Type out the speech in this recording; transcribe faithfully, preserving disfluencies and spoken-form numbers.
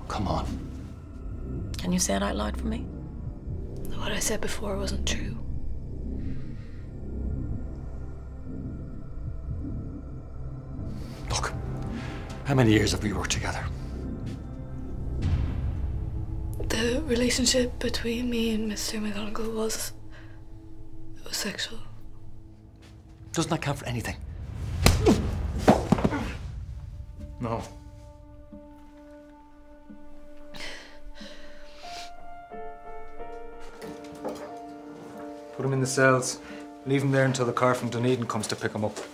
Come on. Can you say it out loud for me? What I said before wasn't true. Look, how many years have we worked together? The relationship between me and Mister McGonigle was... it was sexual. Doesn't that count for anything? No. Put him in the cells. Leave him there until the car from Dunedin comes to pick him up.